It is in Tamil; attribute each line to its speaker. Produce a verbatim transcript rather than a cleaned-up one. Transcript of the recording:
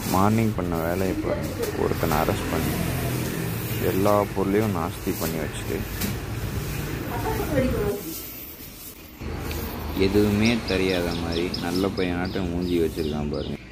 Speaker 1: மார்னிங் பண்ண வேலையை பாருங்க. ஒருத்தனை அரெஸ்ட் பண்ணி எல்லா பொருளையும் நாஸ்தி பண்ணி வச்சுட்டு எதுவுமே தெரியாத மாதிரி நல்ல பையனாட்டம் மூஞ்சி வச்சுருக்கான் பாருங்க.